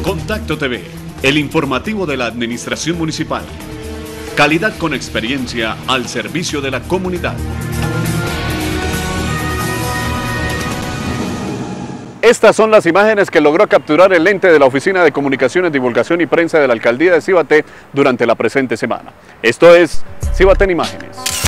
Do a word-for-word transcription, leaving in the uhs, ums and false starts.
Contacto T V, el informativo de la Administración Municipal. Calidad con experiencia al servicio de la comunidad. Estas son las imágenes que logró capturar el ente de la Oficina de Comunicaciones, Divulgación y Prensa de la Alcaldía de Cibaté durante la presente semana. Esto es Cibaté en Imágenes.